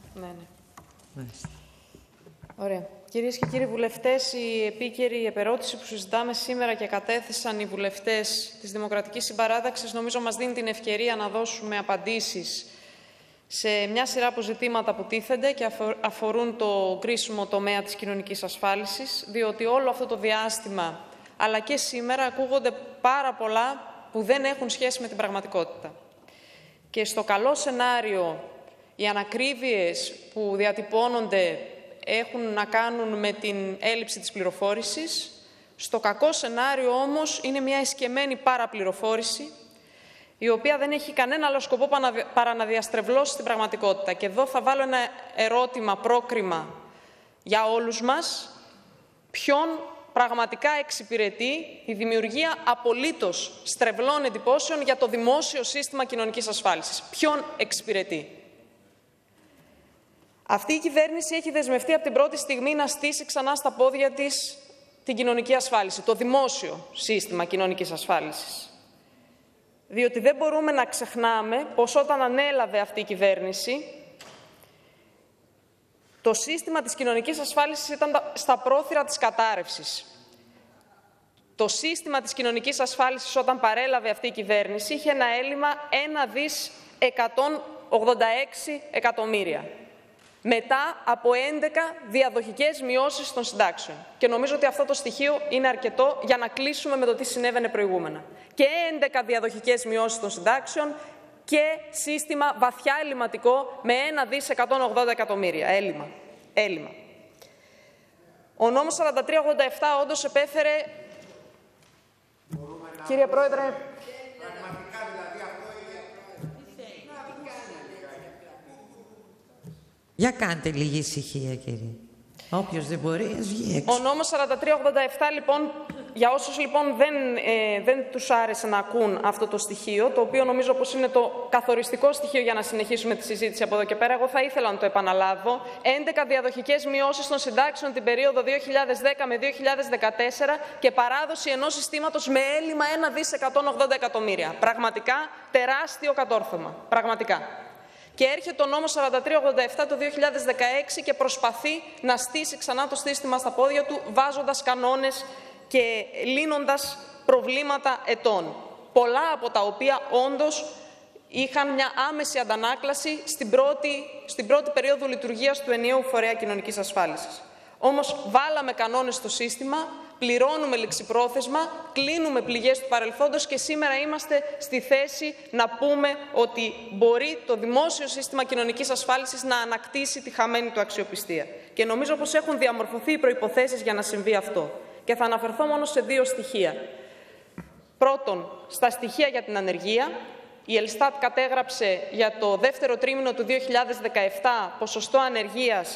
Ναι. Μάλιστα. Ωραία. Κυρίες και κύριοι βουλευτές, η επίκαιρη επερώτηση που συζητάμε σήμερα και κατέθεσαν οι βουλευτές της Δημοκρατικής Συμπαράταξης νομίζω μας δίνει την ευκαιρία να δώσουμε απαντήσεις σε μια σειρά από ζητήματα που τίθενται και αφορούν το κρίσιμο τομέα της κοινωνικής ασφάλισης, διότι όλο αυτό το διάστημα, αλλά και σήμερα, ακούγονται πάρα πολλά που δεν έχουν σχέση με την πραγματικότητα. Και στο καλό σενάριο, οι ανακρίβειες που διατυπώνονται έχουν να κάνουν με την έλλειψη της πληροφόρησης. Στο κακό σενάριο όμως είναι μια εσκεμμένη παραπληροφόρηση, η οποία δεν έχει κανένα άλλο σκοπό παρά να διαστρεβλώσει την πραγματικότητα. Και εδώ θα βάλω ένα ερώτημα, πρόκριμα για όλους μας. Ποιον πραγματικά εξυπηρετεί η δημιουργία απολύτως στρεβλών εντυπώσεων για το δημόσιο σύστημα κοινωνικής ασφάλισης? Ποιον εξυπηρετεί? Αυτή η κυβέρνηση έχει δεσμευτεί από την πρώτη στιγμή να στήσει ξανά στα πόδια της την κοινωνική ασφάλιση, το δημόσιο σύστημα κοινωνικής ασφάλισης. Διότι δεν μπορούμε να ξεχνάμε πως όταν ανέλαβε αυτή η κυβέρνηση, το σύστημα της κοινωνικής ασφάλισης ήταν στα πρόθυρα της κατάρρευσης. Το σύστημα της κοινωνικής ασφάλισης όταν παρέλαβε αυτή η κυβέρνηση είχε ένα έλλειμμα 1,186 εκατομμύρια. Μετά από 11 διαδοχικές μειώσεις των συντάξεων. Και νομίζω ότι αυτό το στοιχείο είναι αρκετό για να κλείσουμε με το τι συνέβαινε προηγούμενα. Και 11 διαδοχικές μειώσεις των συντάξεων και σύστημα βαθιά ελλειμματικό με 1,180 εκατομμύρια. Έλλειμμα. Ο νόμος 4387 όντως επέφερε... Κύριε Πρόεδρε... Για κάντε λίγη ησυχία, κύριε. Όποιος δεν μπορεί, ας βγει έξω. Ο νόμος 4387, λοιπόν, για όσους λοιπόν δεν τους άρεσε να ακούν αυτό το στοιχείο, το οποίο νομίζω πως είναι το καθοριστικό στοιχείο για να συνεχίσουμε τη συζήτηση από εδώ και πέρα, εγώ θα ήθελα να το επαναλάβω. 11 διαδοχικές μειώσεις των συντάξεων την περίοδο 2010 με 2014 και παράδοση ενός συστήματος με έλλειμμα 1,180 εκατομμύρια. Πραγματικά τεράστιο κατόρθωμα. Πραγματικά. Και έρχεται ο νόμος 4387 το 2016 και προσπαθεί να στήσει ξανά το σύστημα στα πόδια του, βάζοντας κανόνες και λύνοντας προβλήματα ετών. Πολλά από τα οποία όντως είχαν μια άμεση αντανάκλαση στην πρώτη περίοδο λειτουργίας του ενιαίου φορέα κοινωνικής ασφάλισης. Όμως βάλαμε κανόνες στο σύστημα, πληρώνουμε ληξιπρόθεσμα, κλείνουμε πληγές του παρελθόντος και σήμερα είμαστε στη θέση να πούμε ότι μπορεί το δημόσιο σύστημα κοινωνικής ασφάλισης να ανακτήσει τη χαμένη του αξιοπιστία. Και νομίζω πως έχουν διαμορφωθεί οι προϋποθέσεις για να συμβεί αυτό. Και θα αναφερθώ μόνο σε δύο στοιχεία. Πρώτον, στα στοιχεία για την ανεργία. Η Ελστάτ κατέγραψε για το δεύτερο τρίμηνο του 2017 ποσοστό ανεργίας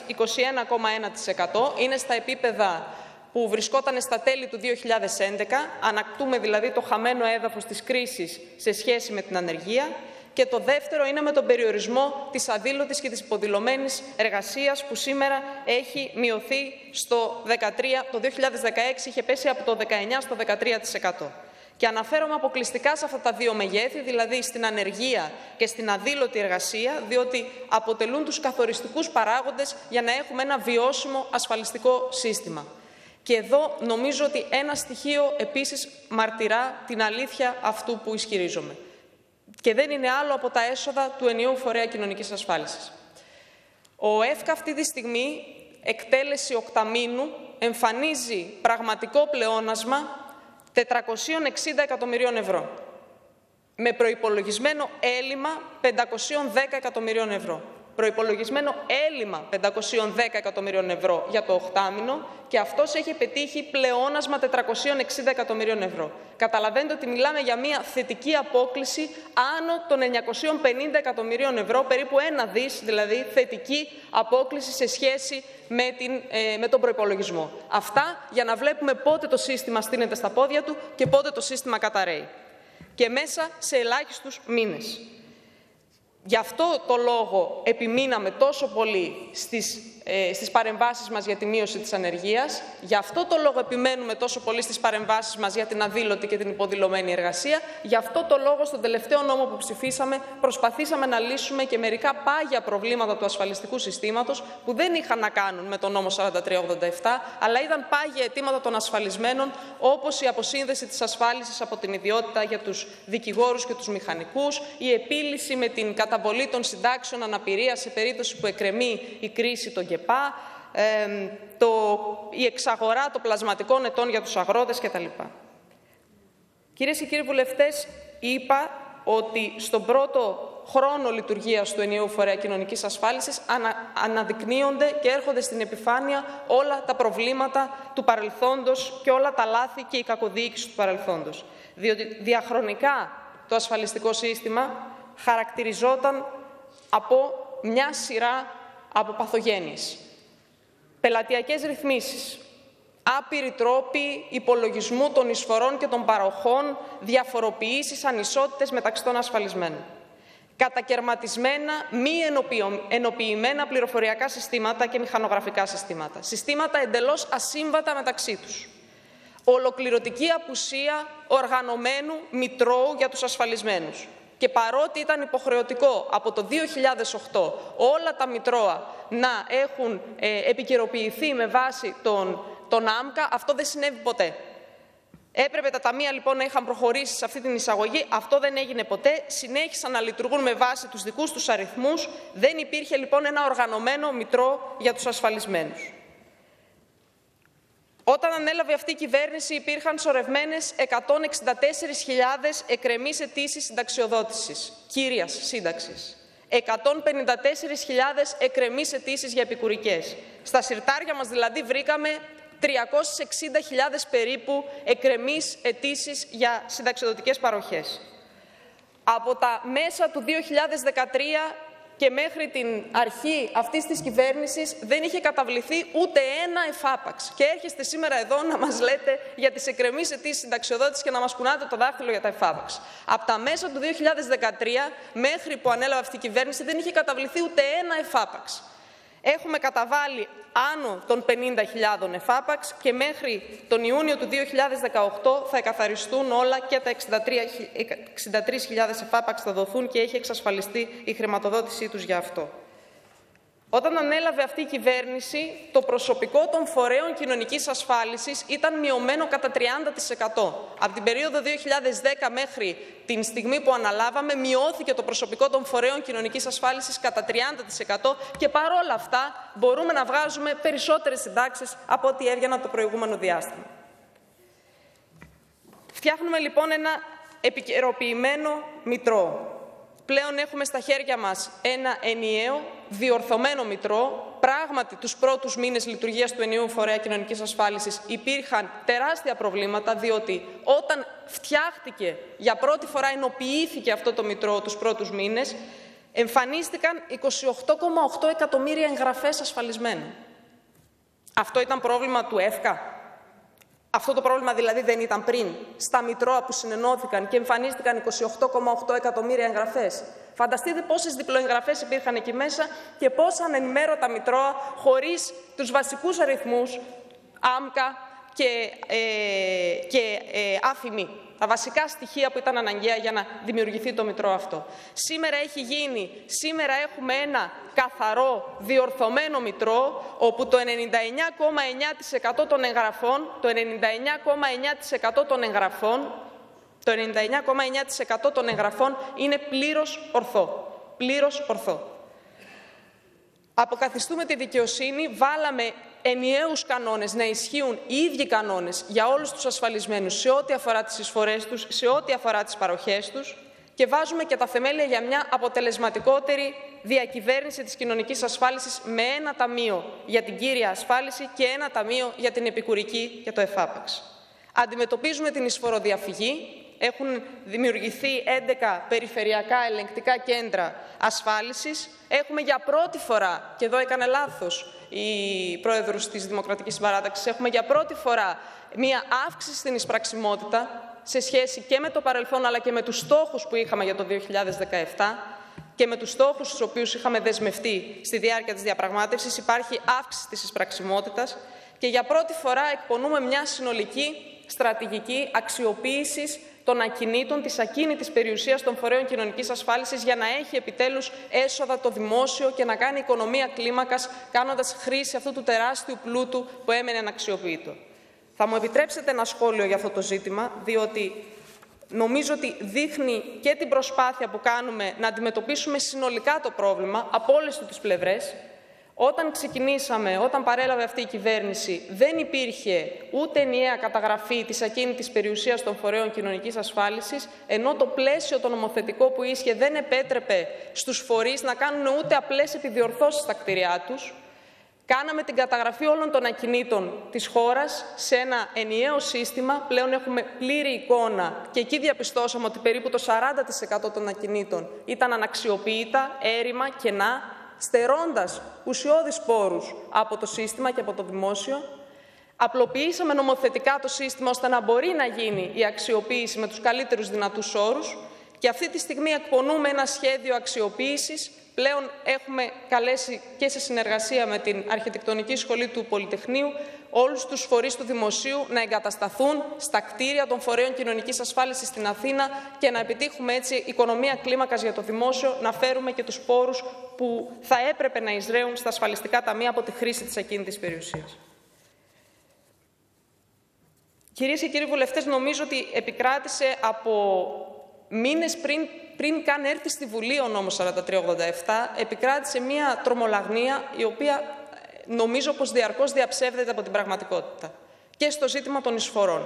21,1%. Είναι στα επίπεδα που βρισκόταν στα τέλη του 2011. Ανακτούμε δηλαδή το χαμένο έδαφος της κρίσης σε σχέση με την ανεργία. Και το δεύτερο είναι με τον περιορισμό της αδήλωτης και της υποδηλωμένης εργασίας που σήμερα έχει μειωθεί στο 13%. Το 2016 είχε πέσει από το 19% στο 13%. Και αναφέρομαι αποκλειστικά σε αυτά τα δύο μεγέθη, δηλαδή στην ανεργία και στην αδήλωτη εργασία, διότι αποτελούν τους καθοριστικούς παράγοντες για να έχουμε ένα βιώσιμο ασφαλιστικό σύστημα. Και εδώ νομίζω ότι ένα στοιχείο επίσης μαρτυρά την αλήθεια αυτού που ισχυρίζομαι. Και δεν είναι άλλο από τα έσοδα του ενιαίου φορέα κοινωνικής ασφάλισης. Ο ΕΦΚΑ αυτή τη στιγμή, εκτέλεση οκταμήνου, εμφανίζει πραγματικό πλεόνασμα 460 εκατομμυρίων ευρώ, με προϋπολογισμένο έλλειμμα 510 εκατομμυρίων ευρώ. Προϋπολογισμένο έλλειμμα 510 εκατομμυρίων ευρώ για το οκτάμηνο και αυτός έχει πετύχει πλεόνασμα 460 εκατομμυρίων ευρώ. Καταλαβαίνετε ότι μιλάμε για μια θετική απόκλιση άνω των 950 εκατομμυρίων ευρώ, περίπου 1 δις, δηλαδή θετική απόκλιση σε σχέση με τον προϋπολογισμό. Αυτά για να βλέπουμε πότε το σύστημα στείνεται στα πόδια του και πότε το σύστημα καταρρέει. Και μέσα σε ελάχιστους μήνες. Γι' αυτό το λόγο επιμείναμε τόσο πολύ στις στις παρεμβάσεις μας για τη μείωση της ανεργίας. Γι' αυτό το λόγο επιμένουμε τόσο πολύ στις παρεμβάσεις μας για την αδήλωτη και την υποδηλωμένη εργασία. Γι' αυτό το λόγο στον τελευταίο νόμο που ψηφίσαμε προσπαθήσαμε να λύσουμε και μερικά πάγια προβλήματα του ασφαλιστικού συστήματος που δεν είχαν να κάνουν με τον νόμο 4387, αλλά ήταν πάγια αιτήματα των ασφαλισμένων, όπως η αποσύνδεση της ασφάλισης από την ιδιότητα για τους δικηγόρους και τους μηχανικούς, η επίλυση με την καταβολή των συντάξεων αναπηρίας σε περίπτωση που εκκρεμεί η κρίση των ΚΕΠΑ, η εξαγορά των πλασματικών ετών για τους αγρότες κτλ. Κυρίες και κύριοι βουλευτές, είπα ότι στον πρώτο χρόνο λειτουργίας του ενιαίου φορέα κοινωνικής ασφάλισης αναδεικνύονται και έρχονται στην επιφάνεια όλα τα προβλήματα του παρελθόντος και όλα τα λάθη και η κακοδιοίκηση του παρελθόντος. Διότι διαχρονικά το ασφαλιστικό σύστημα χαρακτηριζόταν από μια σειρά από παθογένειες. Πελατειακές ρυθμίσεις, άπειροι τρόποι υπολογισμού των εισφορών και των παροχών, διαφοροποιήσεις, ανισότητες μεταξύ των ασφαλισμένων. Κατακερματισμένα, μη ενοποιημένα πληροφοριακά συστήματα και μηχανογραφικά συστήματα. Συστήματα εντελώς ασύμβατα μεταξύ τους. Ολοκληρωτική απουσία οργανωμένου μητρώου για τους ασφαλισμένους. Και παρότι ήταν υποχρεωτικό από το 2008 όλα τα μητρώα να έχουν επικαιροποιηθεί με βάση τον ΆΜΚΑ, αυτό δεν συνέβη ποτέ. Έπρεπε τα ταμεία λοιπόν να είχαν προχωρήσει σε αυτή την εισαγωγή, αυτό δεν έγινε ποτέ, συνέχισαν να λειτουργούν με βάση τους δικούς τους αριθμούς, δεν υπήρχε λοιπόν ένα οργανωμένο μητρό για τους ασφαλισμένους. Όταν ανέλαβε αυτή η κυβέρνηση υπήρχαν σωρευμένες 164.000 εκκρεμείς αιτήσεις συνταξιοδότησης, κύριας σύνταξης. 154.000 εκκρεμείς αιτήσεις για επικουρικές. Στα συρτάρια μας δηλαδή βρήκαμε 360.000 περίπου εκκρεμείς αιτήσεις για συνταξιοδοτικές παροχές. Από τα μέσα του 2013 και μέχρι την αρχή αυτής της κυβέρνησης δεν είχε καταβληθεί ούτε ένα εφάπαξ. Και έρχεστε σήμερα εδώ να μας λέτε για τις εκκρεμείς αιτήσεις συνταξιοδότησης και να μας κουνάτε το δάχτυλο για τα εφάπαξ. Από τα μέσα του 2013 μέχρι που ανέλαβε αυτή η κυβέρνηση δεν είχε καταβληθεί ούτε ένα εφάπαξ. Έχουμε καταβάλει άνω των 50.000 εφάπαξ και μέχρι τον Ιούνιο του 2018 θα εκαθαριστούν όλα και τα 63.000 εφάπαξ θα δοθούν και έχει εξασφαλιστεί η χρηματοδότησή τους για αυτό. Όταν ανέλαβε αυτή η κυβέρνηση, το προσωπικό των φορέων κοινωνικής ασφάλισης ήταν μειωμένο κατά 30%. Από την περίοδο 2010 μέχρι την στιγμή που αναλάβαμε, μειώθηκε το προσωπικό των φορέων κοινωνικής ασφάλισης κατά 30% και παρόλα αυτά μπορούμε να βγάζουμε περισσότερες συντάξεις από ό,τι έβγαιναν το προηγούμενο διάστημα. Φτιάχνουμε λοιπόν ένα επικαιροποιημένο μητρό. Πλέον έχουμε στα χέρια μας ένα ενιαίο, διορθωμένο μητρό. Πράγματι, τους πρώτους μήνες λειτουργίας του ενιαίου φορέα κοινωνικής ασφάλισης υπήρχαν τεράστια προβλήματα, διότι όταν φτιάχτηκε, για πρώτη φορά ενοποιήθηκε αυτό το μητρό τους πρώτους μήνες, εμφανίστηκαν 28,8 εκατομμύρια εγγραφές ασφαλισμένων. Αυτό ήταν πρόβλημα του ΕΦΚΑ. Αυτό το πρόβλημα δηλαδή δεν ήταν πριν, στα μητρώα που συνενώθηκαν και εμφανίστηκαν 28,8 εκατομμύρια εγγραφές. Φανταστείτε πόσες διπλοεγγραφές υπήρχαν εκεί μέσα και πόσα ανενημέρωτα μητρώα χωρίς τους βασικούς αριθμούς, ΆΜΚΑ και ΑΦΙΜΗ. Τα βασικά στοιχεία που ήταν αναγκαία για να δημιουργηθεί το μητρό αυτό. Σήμερα έχουμε ένα καθαρό, διορθωμένο μητρό, όπου το 99,9% των εγγραφών, των εγγραφών είναι πλήρως ορθό. Αποκαθιστούμε τη δικαιοσύνη, βάλαμε ενιαίους κανόνες, να ισχύουν οι ίδιοι κανόνες για όλους τους ασφαλισμένους σε ό,τι αφορά τις εισφορές τους, σε ό,τι αφορά τις παροχές τους και βάζουμε και τα θεμέλια για μια αποτελεσματικότερη διακυβέρνηση της κοινωνικής ασφάλισης με ένα ταμείο για την κύρια ασφάλιση και ένα ταμείο για την επικουρική και το εφάπαξ. Αντιμετωπίζουμε την εισφοροδιαφυγή. Έχουν δημιουργηθεί 11 περιφερειακά ελεγκτικά κέντρα ασφάλισης. Έχουμε για πρώτη φορά, και εδώ έκανε λάθος η πρόεδρος της Δημοκρατικής Συμπαράταξης, έχουμε για πρώτη φορά μία αύξηση στην εισπραξιμότητα σε σχέση και με το παρελθόν αλλά και με τους στόχους που είχαμε για το 2017. και με τους στόχους στους οποίους είχαμε δεσμευτεί στη διάρκεια της διαπραγμάτευσης, υπάρχει αύξηση της εισπραξιμότητας και για πρώτη φορά εκπονούμε μια συνολική στρατηγική αξιοποίησης των ακινήτων, της ακίνητης περιουσίας των φορέων κοινωνικής ασφάλισης για να έχει επιτέλους έσοδα το δημόσιο και να κάνει οικονομία κλίμακας, κάνοντας χρήση αυτού του τεράστιου πλούτου που έμενε αναξιοποιητό. Θα μου επιτρέψετε ένα σχόλιο για αυτό το ζήτημα, διότι νομίζω ότι δείχνει και την προσπάθεια που κάνουμε να αντιμετωπίσουμε συνολικά το πρόβλημα από όλες τις πλευρές. Όταν ξεκινήσαμε, όταν παρέλαβε αυτή η κυβέρνηση, δεν υπήρχε ούτε ενιαία καταγραφή της ακίνητης περιουσίας των φορέων κοινωνικής ασφάλισης, ενώ το πλαίσιο το νομοθετικό που ίσχυε δεν επέτρεπε στους φορείς να κάνουν ούτε απλές επιδιορθώσεις στα κτίρια τους. Κάναμε την καταγραφή όλων των ακινήτων της χώρας σε ένα ενιαίο σύστημα. Πλέον έχουμε πλήρη εικόνα και εκεί διαπιστώσαμε ότι περίπου το 40% των ακινήτων ήταν αναξιοποιητά, έρημα, κενά, στερώντας ουσιώδεις πόρους από το σύστημα και από το δημόσιο. Απλοποιήσαμε νομοθετικά το σύστημα ώστε να μπορεί να γίνει η αξιοποίηση με τους καλύτερους δυνατούς όρους και αυτή τη στιγμή εκπονούμε ένα σχέδιο αξιοποίησης. Πλέον έχουμε καλέσει και σε συνεργασία με την Αρχιτεκτονική Σχολή του Πολυτεχνείου όλους τους φορείς του δημοσίου να εγκατασταθούν στα κτίρια των φορέων κοινωνικής ασφάλισης στην Αθήνα και να επιτύχουμε έτσι οικονομία κλίμακας για το δημόσιο, να φέρουμε και τους πόρους που θα έπρεπε να εισραίουν στα ασφαλιστικά ταμεία από τη χρήση της ακίνητης περιουσίας. Κυρίες και κύριοι βουλευτές, νομίζω ότι επικράτησε από μήνες πριν καν έρθει στη Βουλή ο νόμος 4387, επικράτησε μια τρομολαγνία η οποία νομίζω πως διαρκώς διαψεύδεται από την πραγματικότητα και στο ζήτημα των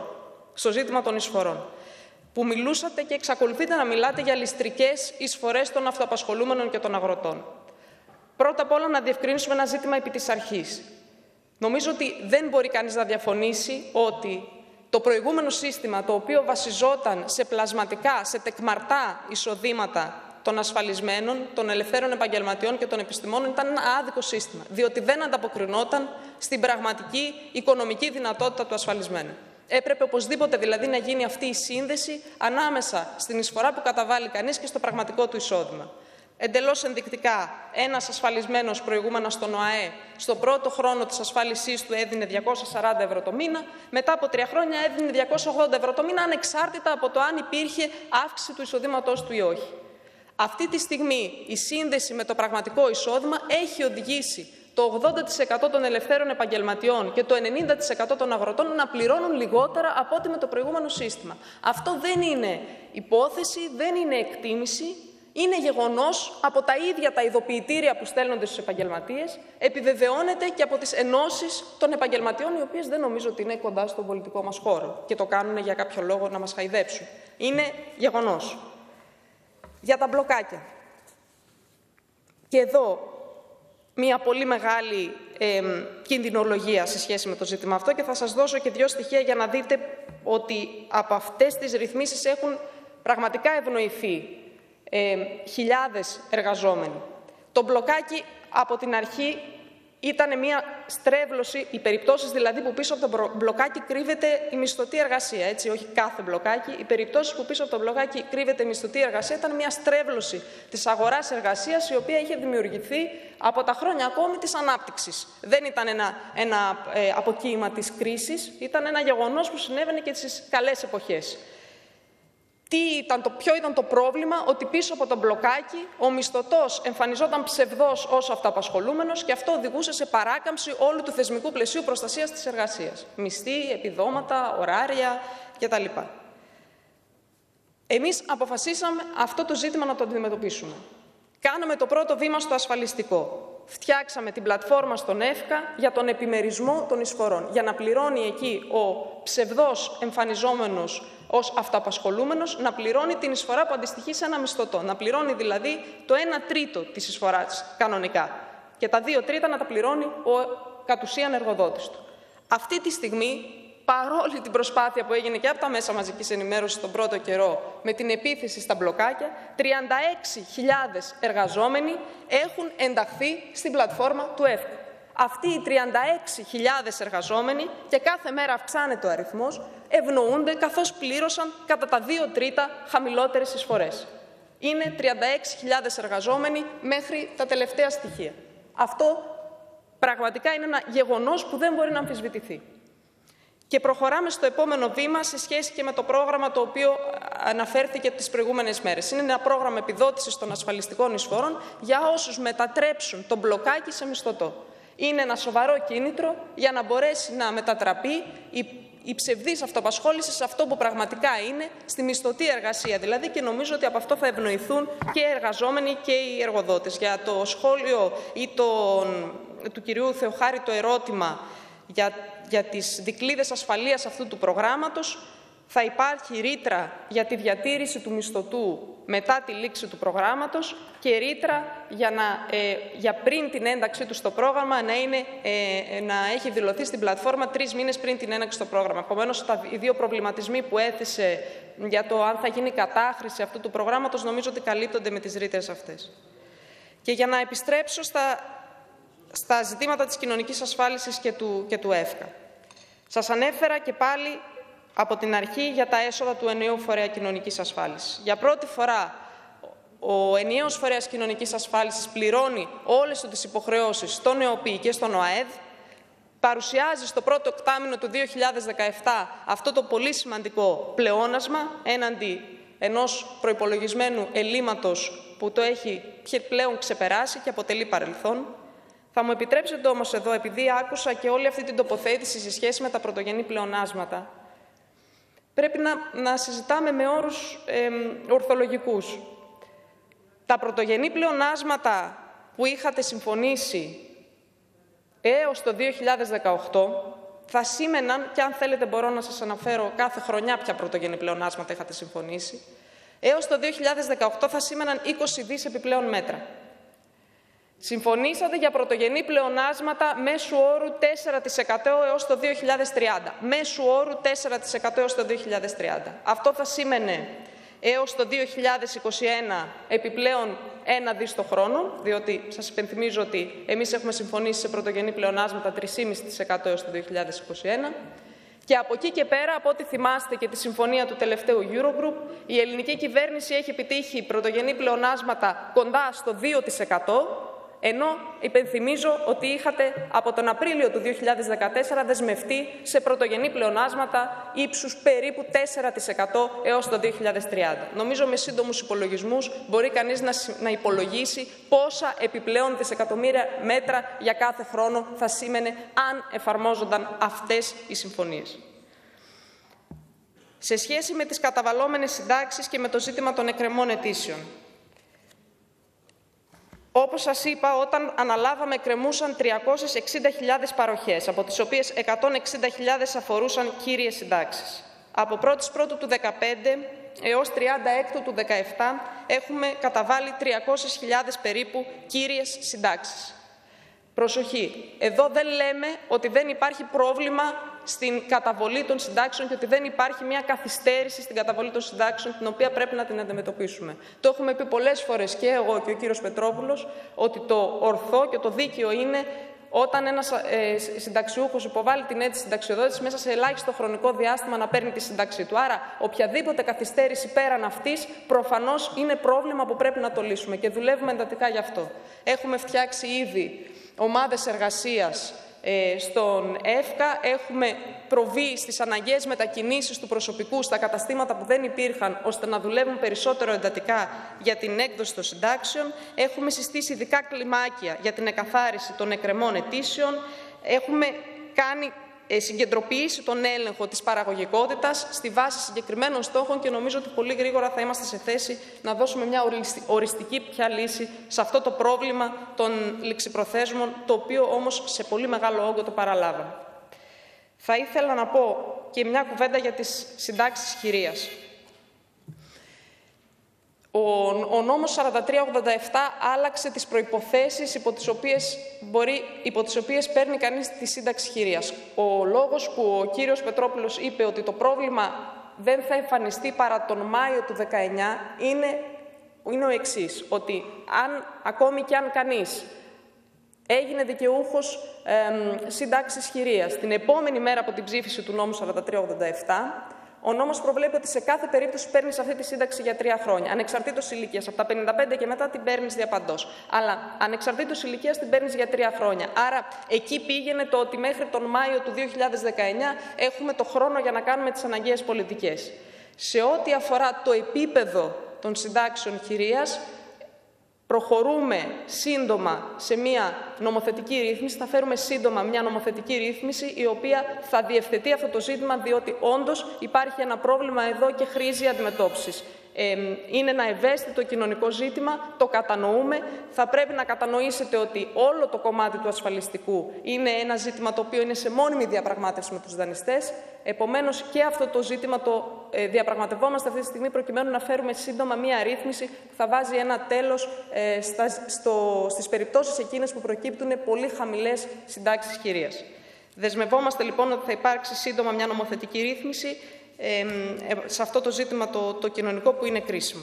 εισφορών. Που μιλούσατε και εξακολουθείτε να μιλάτε για ληστρικές εισφορές των αυτοαπασχολούμενων και των αγροτών. Πρώτα απ' όλα να διευκρινίσουμε ένα ζήτημα επί της αρχής. Νομίζω ότι δεν μπορεί κανείς να διαφωνήσει ότι το προηγούμενο σύστημα, το οποίο βασιζόταν σε πλασματικά, σε τεκμαρτά εισοδήματα των ασφαλισμένων, των ελευθέρων επαγγελματιών και των επιστημόνων, ήταν ένα άδικο σύστημα, διότι δεν ανταποκρινόταν στην πραγματική οικονομική δυνατότητα του ασφαλισμένου. Έπρεπε οπωσδήποτε δηλαδή να γίνει αυτή η σύνδεση ανάμεσα στην εισφορά που καταβάλει κανείς και στο πραγματικό του εισόδημα. Εντελώς ενδεικτικά, ένας ασφαλισμένος προηγούμενα στον ΟΑΕ, στον πρώτο χρόνο της ασφάλισής του έδινε 240 ευρώ το μήνα, μετά από 3 χρόνια έδινε 280 ευρώ το μήνα, ανεξάρτητα από το αν υπήρχε αύξηση του εισοδήματός του ή όχι. Αυτή τη στιγμή η σύνδεση με το πραγματικό εισόδημα έχει οδηγήσει το 80% των ελευθέρων επαγγελματιών και το 90% των αγροτών να πληρώνουν λιγότερα από ό,τι με το προηγούμενο σύστημα. Αυτό δεν είναι υπόθεση, δεν είναι εκτίμηση. Είναι γεγονός από τα ίδια τα ειδοποιητήρια που στέλνονται στους επαγγελματίες, επιβεβαιώνεται και από τις ενώσεις των επαγγελματιών, οι οποίες δεν νομίζω ότι είναι κοντά στον πολιτικό μας χώρο και το κάνουν για κάποιο λόγο να μας χαϊδέψουν. Είναι γεγονός. Για τα μπλοκάκια. Και εδώ μια πολύ μεγάλη κινδυνολογία σε σχέση με το ζήτημα αυτό και θα σας δώσω και 2 στοιχεία για να δείτε ότι από αυτές τις ρυθμίσεις έχουν πραγματικά ευνοηθεί χιλιάδες εργαζόμενοι. Το μπλοκάκι από την αρχή ήταν μια στρέβλωση, οι περιπτώσεις δηλαδή που πίσω από το μπλοκάκι κρύβεται η μισθωτή εργασία, έτσι, όχι κάθε μπλοκάκι. Οι περιπτώσεις που πίσω από το μπλοκάκι κρύβεται η μισθωτή εργασία ήταν μια στρέβλωση της αγοράς εργασίας, η οποία είχε δημιουργηθεί από τα χρόνια ακόμη της ανάπτυξης. Δεν ήταν ένα αποκύημα της κρίσης, ήταν ένα γεγονός που συνέβαινε και στις καλές εποχές. Ποιο ήταν το πρόβλημα? Ότι πίσω από το μπλοκάκι ο μισθωτός εμφανιζόταν ψευδός ως αυτοαπασχολούμενος και αυτό οδηγούσε σε παράκαμψη όλου του θεσμικού πλαισίου προστασίας της εργασίας. Μισθοί, επιδόματα, ωράρια κτλ. Εμείς αποφασίσαμε αυτό το ζήτημα να το αντιμετωπίσουμε. Κάναμε το πρώτο βήμα στο ασφαλιστικό. Φτιάξαμε την πλατφόρμα στον ΕΦΚΑ για τον επιμερισμό των εισφορών, για να πληρώνει εκεί ο ψευδός εμφανιζόμενος ως αυτοαπασχολούμενος, να πληρώνει την εισφορά που αντιστοιχεί σε ένα μισθωτό. Να πληρώνει δηλαδή το 1/3 της εισφοράς κανονικά και τα 2/3 να τα πληρώνει ο κατ' ουσίαν εργοδότης του. Αυτή τη στιγμή, παρόλη την προσπάθεια που έγινε και από τα μέσα μαζικής ενημέρωσης τον πρώτο καιρό με την επίθεση στα μπλοκάκια, 36.000 εργαζόμενοι έχουν ενταχθεί στην πλατφόρμα του ΕΦΚΑ. Αυτοί οι 36.000 εργαζόμενοι, και κάθε μέρα αυξάνεται ο αριθμός, ευνοούνται καθώς πλήρωσαν κατά τα 2/3 χαμηλότερες εισφορές. Είναι 36.000 εργαζόμενοι μέχρι τα τελευταία στοιχεία. Αυτό πραγματικά είναι ένα γεγονός που δεν μπορεί να αμφισβητηθεί. Και προχωράμε στο επόμενο βήμα σε σχέση και με το πρόγραμμα το οποίο αναφέρθηκε τις προηγούμενες μέρες. Είναι ένα πρόγραμμα επιδότησης των ασφαλιστικών εισφορών για όσους μετατρέψουν το μπλοκάκι σε μισθωτό. Είναι ένα σοβαρό κίνητρο για να μπορέσει να μετατραπεί η ψευδής αυτοαπασχόληση σε αυτό που πραγματικά είναι, στη μισθωτή εργασία δηλαδή, και νομίζω ότι από αυτό θα ευνοηθούν και οι εργαζόμενοι και οι εργοδότες. Για το σχόλιο του κυρίου Θεοχάρη, το ερώτημα για τις δικλείδες ασφαλείας αυτού του προγράμματος, θα υπάρχει ρήτρα για τη διατήρηση του μισθωτού μετά τη λήξη του προγράμματος και ρήτρα για πριν την ένταξή του στο πρόγραμμα να έχει δηλωθεί στην πλατφόρμα 3 μήνες πριν την ένταξη στο πρόγραμμα. Επομένως, οι δύο προβληματισμοί που έθεσε για το αν θα γίνει κατάχρηση αυτού του προγράμματος νομίζω ότι καλύπτονται με τις ρήτρες αυτές. Και για να επιστρέψω στα ζητήματα της κοινωνικής ασφάλισης και του ΕΦΚΑ. Σας ανέφερα και πάλι από την αρχή για τα έσοδα του ενιαίου φορέα κοινωνικής ασφάλισης. Για πρώτη φορά, ο ενιαίος φορέας κοινωνικής ασφάλισης πληρώνει όλες τις υποχρεώσεις στον ΕΟΠΗ και στον ΟΑΕΔ, παρουσιάζει στο πρώτο οκτάμηνο του 2017 αυτό το πολύ σημαντικό πλεόνασμα έναντι ενός προϋπολογισμένου ελλείμματος που το έχει πλέον ξεπεράσει και αποτελεί παρελθόν. Θα μου επιτρέψετε όμως εδώ, επειδή άκουσα και όλη αυτή την τοποθέτηση σε σχέση με τα πρωτογενή πλεονάσματα, πρέπει να συζητάμε με όρους ορθολογικούς. Τα πρωτογενή πλεονάσματα που είχατε συμφωνήσει έως το 2018 θα σήμαιναν, και αν θέλετε μπορώ να σας αναφέρω κάθε χρονιά ποια πρωτογενή πλεονάσματα είχατε συμφωνήσει, έως το 2018 θα σήμαιναν 20 δις επιπλέον μέτρα. Συμφωνήσατε για πρωτογενή πλεονάσματα μέσου όρου 4% έως το 2030. Μέσου όρου 4% έως το 2030. Αυτό θα σήμαινε έως το 2021 επιπλέον 1 δις το χρόνο, διότι σας υπενθυμίζω ότι εμείς έχουμε συμφωνήσει σε πρωτογενή πλεονάσματα 3,5% έως το 2021. Και από εκεί και πέρα, από ό,τι θυμάστε και τη συμφωνία του τελευταίου Eurogroup, η ελληνική κυβέρνηση έχει επιτύχει πρωτογενή πλεονάσματα κοντά στο 2%, ενώ υπενθυμίζω ότι είχατε από τον Απρίλιο του 2014 δεσμευτεί σε πρωτογενή πλεονάσματα ύψους περίπου 4% έως το 2030. Νομίζω με σύντομους υπολογισμούς μπορεί κανείς να υπολογίσει πόσα επιπλέον δισεκατομμύρια μέτρα για κάθε χρόνο θα σήμαινε αν εφαρμόζονταν αυτές οι συμφωνίες. Σε σχέση με τις καταβαλλόμενες συντάξεις και με το ζήτημα των εκκρεμών αιτήσεων. Όπως σας είπα, όταν αναλάβαμε εκκρεμούσαν 360.000 παροχές, από τις οποίες 160.000 αφορούσαν κύριες συντάξεις. Από 1η Πρώτου του 2015 έως 36 του 2017 έχουμε καταβάλει 300.000 περίπου κύριες συντάξεις. Προσοχή, εδώ δεν λέμε ότι δεν υπάρχει πρόβλημα στην καταβολή των συντάξεων και ότι δεν υπάρχει μια καθυστέρηση στην καταβολή των συντάξεων, την οποία πρέπει να την αντιμετωπίσουμε. Το έχουμε πει πολλές φορές και εγώ και ο κύριος Πετρόπουλος, ότι το ορθό και το δίκαιο είναι όταν ένας συνταξιούχος υποβάλλει την αίτηση συνταξιοδότησης μέσα σε ελάχιστο χρονικό διάστημα να παίρνει τη σύνταξή του. Άρα, οποιαδήποτε καθυστέρηση πέραν αυτής προφανώς είναι πρόβλημα που πρέπει να το λύσουμε και δουλεύουμε εντατικά γι' αυτό. Έχουμε φτιάξει ήδη ομάδες εργασίας στον ΕΦΚΑ, έχουμε προβεί στις αναγκαίες μετακινήσεις του προσωπικού στα καταστήματα που δεν υπήρχαν, ώστε να δουλεύουν περισσότερο εντατικά για την έκδοση των συντάξεων. Έχουμε συστήσει ειδικά κλιμάκια για την εκαθάριση των εκκρεμών αιτήσεων. Έχουμε συγκεντροποιήσει τον έλεγχο της παραγωγικότητας στη βάση συγκεκριμένων στόχων και νομίζω ότι πολύ γρήγορα θα είμαστε σε θέση να δώσουμε μια οριστική πια λύση σε αυτό το πρόβλημα των ληξιπροθέσμων, το οποίο όμως σε πολύ μεγάλο όγκο το παραλάβαμε. Θα ήθελα να πω και μια κουβέντα για τις συντάξεις χειρίας. Ο νόμος 4387 άλλαξε τις προϋποθέσεις υπό τις οποίες παίρνει κανείς τη σύνταξη χειρίας. Ο λόγος που ο κύριος Πετρόπουλος είπε ότι το πρόβλημα δεν θα εμφανιστεί παρά τον Μάιο του 2019 είναι ο εξής, ότι ακόμη και αν κανείς έγινε δικαιούχος σύνταξης χειρίας την επόμενη μέρα από την ψήφιση του νόμου 4387, Ο νόμος προβλέπει ότι σε κάθε περίπτωση παίρνεις αυτή τη σύνταξη για 3 χρόνια. Ανεξαρτήτως ηλικίας. Από τα 55 και μετά την παίρνεις διαπαντός. Αλλά ανεξαρτήτως ηλικίας την παίρνεις για 3 χρόνια. Άρα εκεί πήγαινε το ότι μέχρι τον Μάιο του 2019 έχουμε το χρόνο για να κάνουμε τις αναγκαίες πολιτικές. Σε ό,τι αφορά το επίπεδο των συντάξεων χειρίας, προχωρούμε σύντομα σε μια νομοθετική ρύθμιση, θα φέρουμε σύντομα μια νομοθετική ρύθμιση η οποία θα διευθετεί αυτό το ζήτημα, διότι όντως υπάρχει ένα πρόβλημα εδώ και χρήζει αντιμετώπισης. Είναι ένα ευαίσθητο κοινωνικό ζήτημα, το κατανοούμε. Θα πρέπει να κατανοήσετε ότι όλο το κομμάτι του ασφαλιστικού είναι ένα ζήτημα το οποίο είναι σε μόνιμη διαπραγμάτευση με τους δανειστές. Επομένως, και αυτό το ζήτημα το διαπραγματευόμαστε αυτή τη στιγμή προκειμένου να φέρουμε σύντομα μία ρύθμιση που θα βάζει ένα τέλος στις περιπτώσεις εκείνες που προκύπτουν πολύ χαμηλές συντάξεις χειρίας. Δεσμευόμαστε λοιπόν ότι θα υπάρξει σύντομα μια νομοθετική ρύθμιση σε αυτό το ζήτημα το κοινωνικό που είναι κρίσιμο.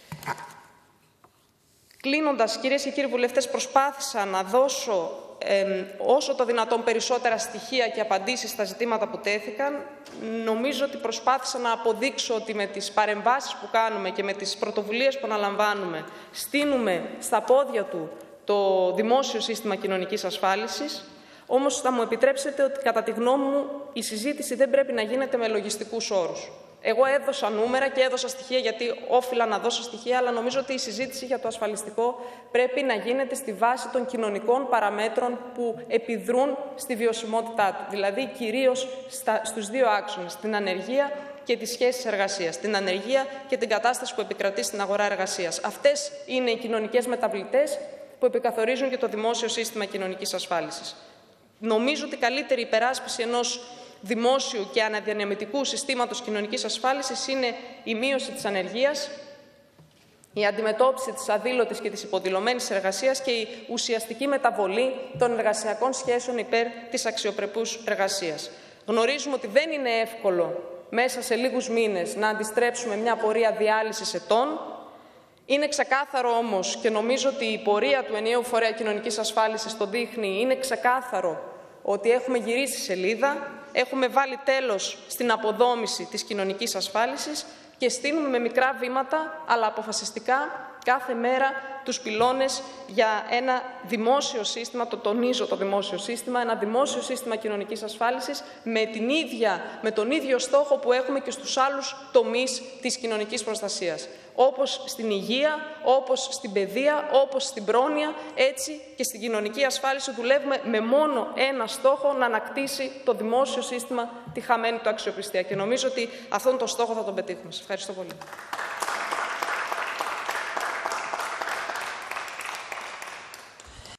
Κλείνοντας, κυρίες και κύριοι βουλευτές, προσπάθησα να δώσω όσο το δυνατόν περισσότερα στοιχεία και απαντήσεις στα ζητήματα που τέθηκαν. Νομίζω ότι προσπάθησα να αποδείξω ότι με τις παρεμβάσεις που κάνουμε και με τις πρωτοβουλίες που αναλαμβάνουμε στείνουμε στα πόδια του το δημόσιο σύστημα κοινωνικής ασφάλισης. Όμως θα μου επιτρέψετε ότι κατά τη γνώμη μου η συζήτηση δεν πρέπει να γίνεται με λογιστικούς όρους. Εγώ έδωσα νούμερα και έδωσα στοιχεία γιατί όφιλα να δώσω στοιχεία, αλλά νομίζω ότι η συζήτηση για το ασφαλιστικό πρέπει να γίνεται στη βάση των κοινωνικών παραμέτρων που επιδρούν στη βιωσιμότητά του. Δηλαδή κυρίως στους 2 άξονες, την ανεργία και τις σχέσεις εργασίας, την ανεργία και την κατάσταση που επικρατεί στην αγορά εργασίας. Αυτές είναι οι κοινωνικές μεταβλητές που επικαθορίζουν και το δημόσιο σύστημα κοινωνικής ασφάλισης. Νομίζω ότι η καλύτερη υπεράσπιση ενός δημόσιου και αναδιανεμητικού συστήματος κοινωνικής ασφάλισης είναι η μείωση της ανεργίας, η αντιμετώπιση της αδήλωτης και της υποδηλωμένης εργασίας και η ουσιαστική μεταβολή των εργασιακών σχέσεων υπέρ της αξιοπρεπούς εργασίας. Γνωρίζουμε ότι δεν είναι εύκολο μέσα σε λίγους μήνες να αντιστρέψουμε μια πορεία διάλυσης ετών. Είναι ξεκάθαρο όμως, και νομίζω ότι η πορεία του ενιαίου φορέα κοινωνικής ασφάλισης το δείχνει, είναι ξεκάθαρο ότι έχουμε γυρίσει σελίδα, έχουμε βάλει τέλος στην αποδόμηση της κοινωνικής ασφάλισης και στείλουμε με μικρά βήματα, αλλά αποφασιστικά, κάθε μέρα τους πυλώνες για ένα δημόσιο σύστημα, το τονίζω το δημόσιο σύστημα, ένα δημόσιο σύστημα κοινωνικής ασφάλισης με τον ίδιο στόχο που έχουμε και στους άλλους τομείς της κοινωνικής προστασίας. Όπως στην υγεία, όπως στην παιδεία, όπως στην πρόνοια, έτσι και στην κοινωνική ασφάλιση δουλεύουμε με μόνο ένα στόχο, να ανακτήσει το δημόσιο σύστημα τη χαμένη του αξιοπιστία. Και νομίζω ότι αυτόν τον στόχο θα τον πετύχουμε. Σας ευχαριστώ πολύ.